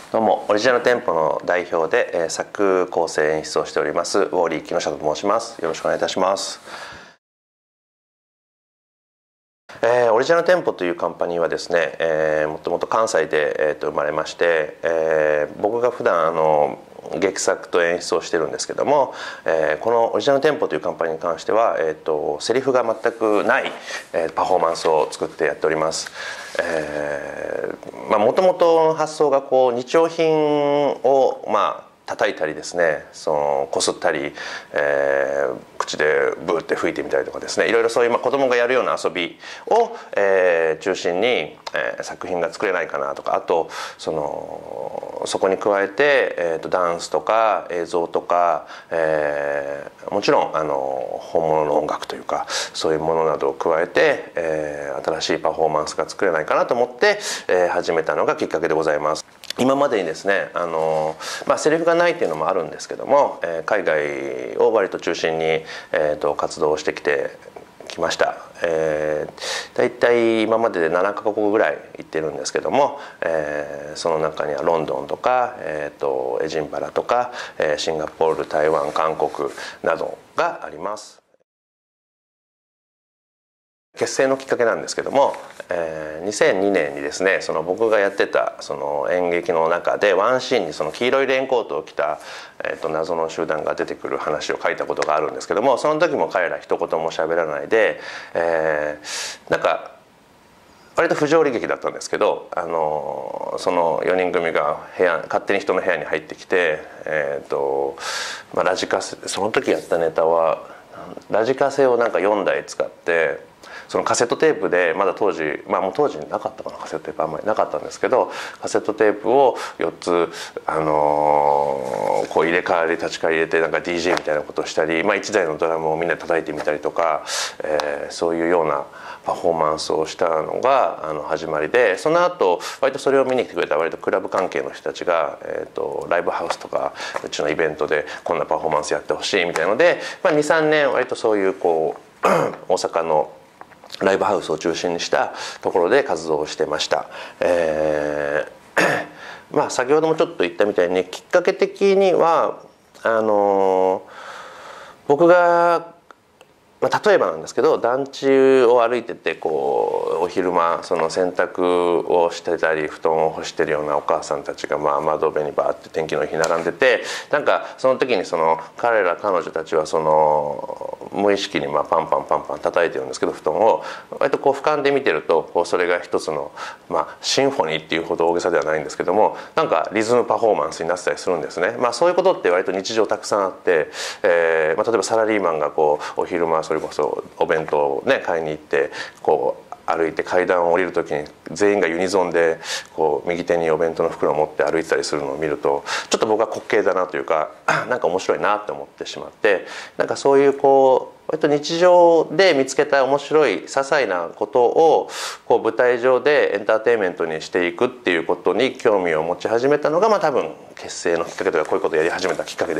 どうもオリジナル店舗の代表で、作構成演出をしておりますウォーリー木下と申します。よろしくお願いいたします。オリジナル店舗というカンパニーはですね、もともと関西で、生まれまして、僕が普段劇作と演出をしてるんですけども、このオリジナル店舗というカンパニーに関しては、セリフが全くない、パフォーマンスを作ってやっております。もともとの発想が日用品を叩いたりですね、こすったり、口でブーって吹いてみたりとかですね、いろいろそういう子供がやるような遊びを、中心に、作品が作れないかなとか、あとそこに加えて、ダンスとか映像とか、もちろん本物の音楽というかそういうものなどを加えて、新しいパフォーマンスが作れないかなと思って、始めたのがきっかけでございます。今までにですねセリフがないっていうのもあるんですけども、海外を割と中心に、活動をしてきました。だいたい今までで7カ国ぐらい行ってるんですけども、その中にはロンドンとか、エジンバラとか、シンガポール、台湾、韓国などがあります。結成のきっかけなんですけども、2002年にですね僕がやってた演劇の中でワンシーンに黄色いレインコートを着た、謎の集団が出てくる話を書いたことがあるんですけども、その時も彼ら一言も喋らないで、なんか割と不条理劇だったんですけど、その4人組が勝手に人の部屋に入ってきて、ラジカセ、その時やったネタはラジカセを4台使って、そのカセットテープでまだ当時もう当時なかったかな、カセットテープあんまりなかったんですけど、カセットテープを4つ、入れ替わり立ち替わり入れてDJ みたいなことをしたり、1台のドラムをみんな叩いてみたりとか、そういうようなパフォーマンスをしたのが始まりで、その後割とそれを見に来てくれた割とクラブ関係の人たちが、ライブハウスとかうちのイベントでこんなパフォーマンスやってほしいみたいので、23年割とそういう大阪のライブハウスを中心にしたところで活動をしてました。先ほどもちょっと言ったみたいにきっかけ的には僕が例えばなんですけど、団地を歩いててお昼間洗濯をしてたり布団を干してるようなお母さんたちが窓辺にバーって天気の日並んでて、その時に彼女たちは無意識にパンパンパンパン叩いてるんですけど、布団を割と俯瞰で見てるとそれが一つのシンフォニーっていうほど大げさではないんですけども、リズムパフォーマンスになってたりするんですね。そういうことって割と日常たくさんあって、例えばサラリーマンがお昼間それこそお弁当をね買いに行って歩いて階段を降りる時に全員がユニゾンで右手にお弁当の袋を持って歩いてたりするのを見ると、ちょっと僕は滑稽だなというか面白いなって思ってしまって、そういう割と日常で見つけた面白い些細なことを舞台上でエンターテインメントにしていくっていうことに興味を持ち始めたのが多分結成のきっかけというか、こういうことをやり始めたきっかけです。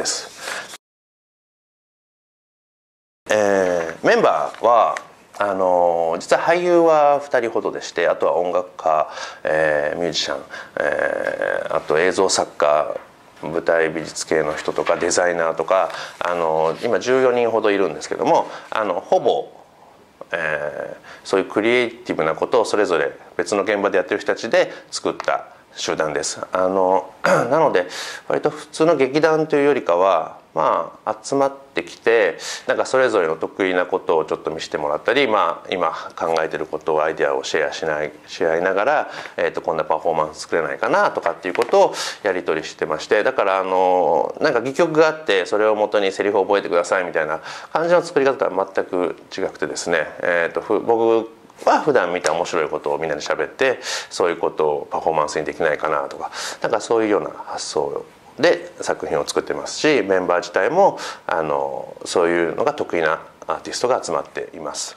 メンバーは実は俳優は2人ほどでして、あとは音楽家、ミュージシャン、あと映像作家、舞台美術系の人とかデザイナーとか今14人ほどいるんですけども、ほぼ、そういうクリエイティブなことをそれぞれ別の現場でやってる人たちで作った集団です。なので割と普通の劇団というよりかは集まってきてそれぞれの得意なことをちょっと見せてもらったり、今考えてることをアイデアをシェアし合いながら、こんなパフォーマンス作れないかなとかっていうことをやり取りしてまして、だから戯曲があってそれを元にセリフを覚えてくださいみたいな感じの作り方とは全く違くてですね、僕は普段見た面白いことをみんなで喋って、そういうことをパフォーマンスにできないかなとかそういうような発想で作品を作ってますし、メンバー自体もそういうのが得意なアーティストが集まっています。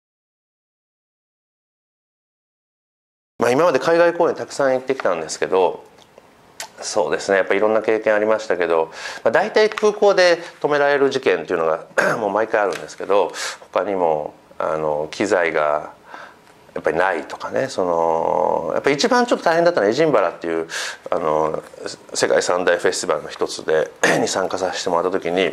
今まで海外公演たくさん行ってきたんですけど、そうですね、やっぱりいろんな経験ありましたけど、大体空港で止められる事件っていうのがもう毎回あるんですけど、他にも機材がやっぱりないとかね、やっぱり一番ちょっと大変だったのはエジンバラっていう世界三大フェスティバルの一つでに参加させてもらった時に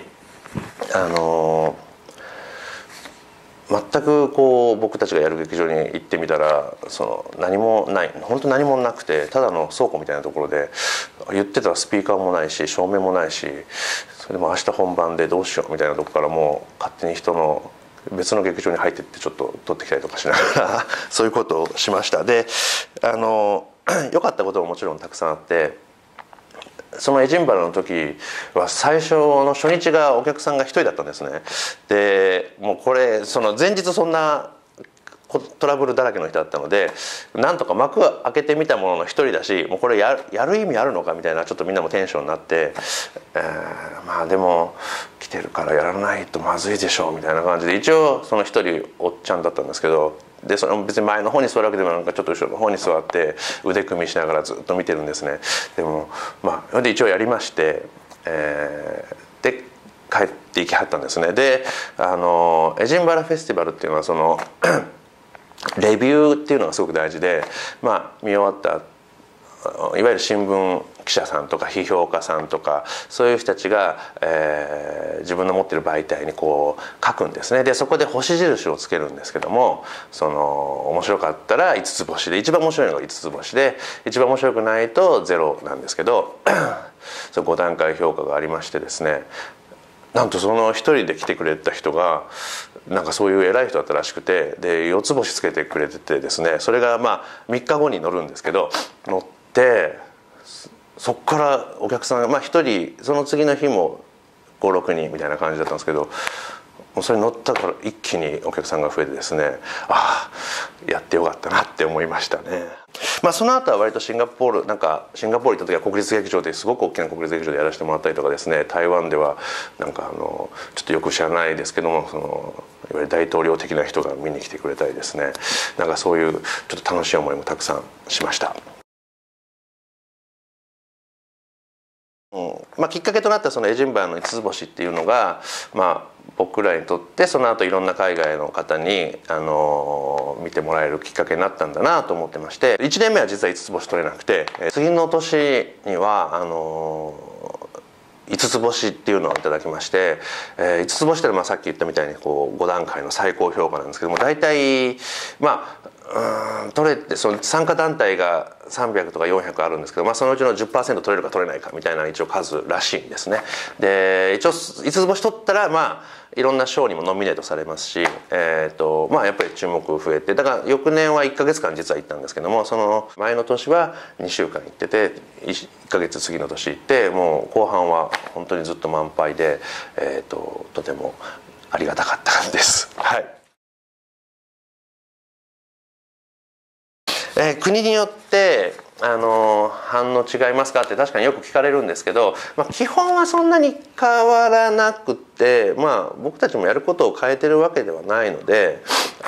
全くこう僕たちがやる劇場に行ってみたら何もない、本当何もなくて、ただの倉庫みたいなところで、言ってたらスピーカーもないし照明もないし、それでも明日本番でどうしようみたいなとこからもう勝手に人の別の劇場に入ってってちょっと撮ってきたりとかしながらそういうことをしました。で良かったことももちろんたくさんあって、そのエジンバラの時は最初の初日がお客さんが1人だったんですね。でもうこれ前日そんなトラブルだらけの人だったので、なんとか幕開けてみたものの1人だし、もうこれやる意味あるのかみたいな、ちょっとみんなもテンションになって、まあでも来てるからやらないとまずいでしょうみたいな感じで、一応その1人おっちゃんだったんですけど、でそれも別に前の方に座るわけでもなんかちょっと後ろの方に座って腕組みしながらずっと見てるんですね。でもまあで一応やりまして、で帰って行きはったんですね。でエジンバラフェスティバルっていうのはレビューっていうのがすごく大事で、まあ見終わったいわゆる新聞記者さんとか批評家さんとかそういう人たちが、自分の持ってる媒体にこう書くんですね。でそこで星印をつけるんですけども、面白かったら5つ星で、一番面白いのが5つ星で、一番面白くないと0なんですけどそ5段階評価がありましてですね、なんとその一人で来てくれた人がなんかそういう偉い人だったらしくて、で4つ星つけてくれててですね、それがまあ3日後に乗るんですけど、乗ってそこからお客さんがまあ1人その次の日も56人みたいな感じだったんですけど、もうそれ乗ったから一気にお客さんが増えてですね、ああやってよかったなって思いましたね。まあその後は割とシンガポール行った時は国立劇場ですごく大きな国立劇場でやらせてもらったりとかですね、台湾ではなんかちょっとよく知らないですけどもいわゆる大統領的な人が見に来てくれたりですね、なんかそういうちょっと楽しい思いもたくさんしました。まあ、きっかけとなったそのエジンバラの5つ星っていうのが、まあ、僕らにとってその後いろんな海外の方に、見てもらえるきっかけになったんだなと思ってまして、1年目は実は5つ星取れなくて、次の年には5つ星っていうのをいただきまして、5つ星っていうのはさっき言ったみたいにこう5段階の最高評価なんですけども、大体まあ取れて参加団体が300とか400あるんですけど、まあ、そのうちの 10% 取れるか取れないかみたいな一応数らしいんですね。で一応5つ星取ったらまあいろんな賞にもノミネートされますし、まあやっぱり注目増えて、だから翌年は1か月間実は行ったんですけども、その前の年は2週間行ってて1か月次の年行って、もう後半は本当にずっと満杯で、とてもありがたかったです。はい。国によって反応違いますかって確かによく聞かれるんですけど、まあ、基本はそんなに変わらなくて、まあ、僕たちもやることを変えてるわけではないので、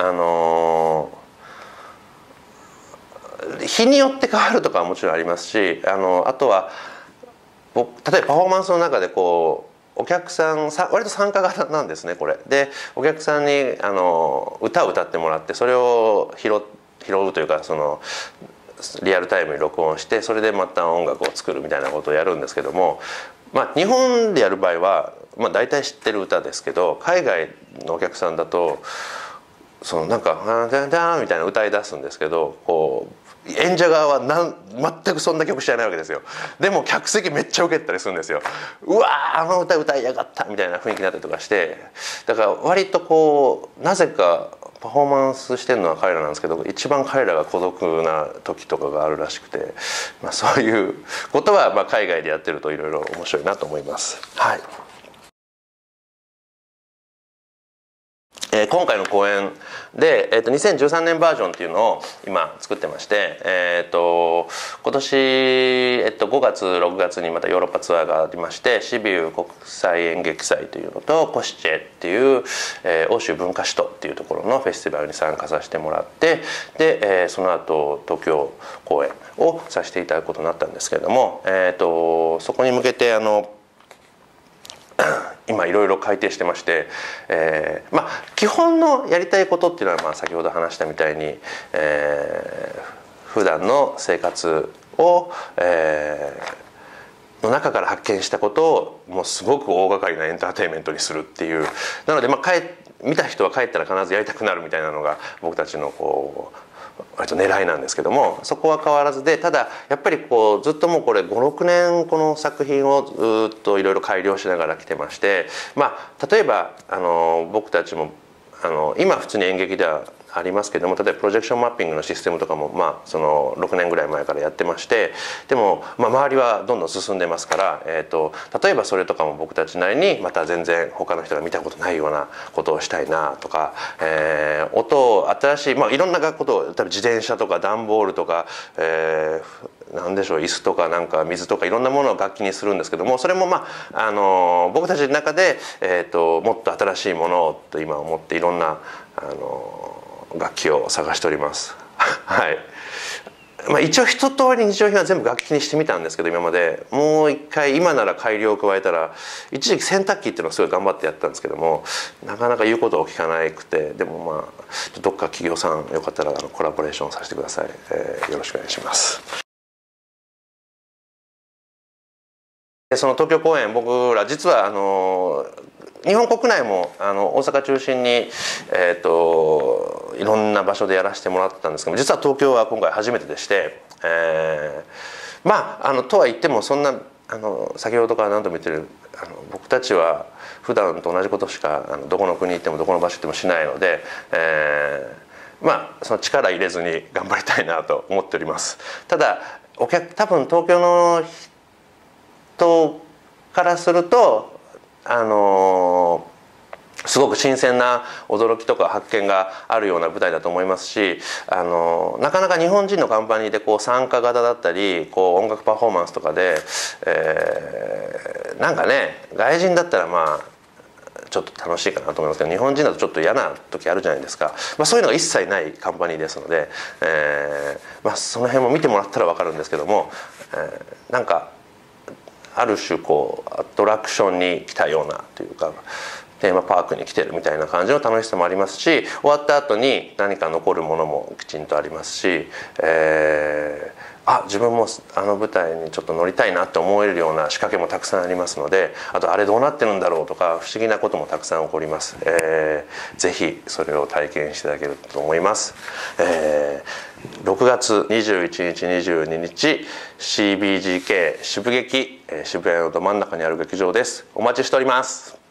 日によって変わるとかはもちろんありますし、あとは例えばパフォーマンスの中でこうお客さん割と参加型なんですねこれで、お客さんに歌を歌ってもらってそれを拾うというかリアルタイムに録音して、それでまた音楽を作るみたいなことをやるんですけども、まあ、日本でやる場合は、まあ、大体知ってる歌ですけど、海外のお客さんだとなんか「ダンダン」みたいな歌い出すんですけど、こう演者側は全くそんな曲知らないわけですよ。でも客席めっちゃウケたりするんですよ。うわーあの歌歌いやがったみたいな雰囲気になったりとかして、だから割とこうなぜかパフォーマンスしてるのは彼らなんですけど、一番彼らが孤独な時とかがあるらしくて、まあ、そういうことはまあ海外でやってるといろいろ面白いなと思います。はい。今回の公演で、2013年バージョンっていうのを今作ってまして、今年、5月6月にまたヨーロッパツアーがありまして、シビウ国際演劇祭というのとコシチェっていう、欧州文化首都っていうところのフェスティバルに参加させてもらって、で、その後東京公演をさせていただくことになったんですけれども、そこに向けて今いろいろ改定してまして、基本のやりたいことっていうのは先ほど話したみたいに、普段の生活を、の中から発見したことをもうすごく大掛かりなエンターテインメントにするっていう。なので見た人は帰ったら必ずやりたくなるみたいなのが僕たちの割と狙いなんですけども、そこは変わらずで、ただやっぱりずっともうこれ56年この作品をずっといろいろ改良しながら来てまして、例えば僕たちも今普通に演劇ではありますけども、例えばプロジェクションマッピングのシステムとかもその6年ぐらい前からやってまして、でも周りはどんどん進んでますから、例えばそれとかも僕たちなりにまた全然他の人が見たことないようなことをしたいなとか、音を新しい、いろんなことを、例えば自転車とか段ボールとか、なんでしょう、椅子とかなんか水とかいろんなものを楽器にするんですけども、それも僕たちの中で、もっと新しいものをと今思っていろんな楽器を探しております。はい。一応一通り日用品は全部楽器にしてみたんですけど、今までもう一回今なら改良を加えたら、一時期洗濯機っていうのをすごい頑張ってやったんですけども、なかなか言うことを聞かなくて、でもどっか企業さんよかったらコラボレーションさせてください。よろしくお願いします。その東京公演、僕ら実は日本国内も大阪中心に、いろんな場所でやらせてもらってたんですけど、実は東京は今回初めてでして、とは言ってもそんな先ほどから何度も言ってる僕たちは普段と同じことしかどこの国行ってもどこの場所行ってもしないので、その力入れずに頑張りたいなと思っております。ただ多分東京の人からするとすごく新鮮な驚きとか発見があるような舞台だと思いますし、なかなか日本人のカンパニーで参加型だったり音楽パフォーマンスとかで、なんかね外人だったらちょっと楽しいかなと思いますけど、日本人だとちょっと嫌な時あるじゃないですか。そういうのが一切ないカンパニーですので、その辺も見てもらったら分かるんですけども、なんかある種アトラクションに来たようなというか、テーマパークに来てるみたいな感じの楽しさもありますし、終わった後に何か残るものもきちんとありますし、自分も舞台にちょっと乗りたいなって思えるような仕掛けもたくさんありますので、あとあれどうなってるんだろうとか不思議なこともたくさん起こります。ぜひそれを体験していただけると思います。6月21日22日 CBGK 渋劇、渋谷のど真ん中にある劇場です。お待ちしております。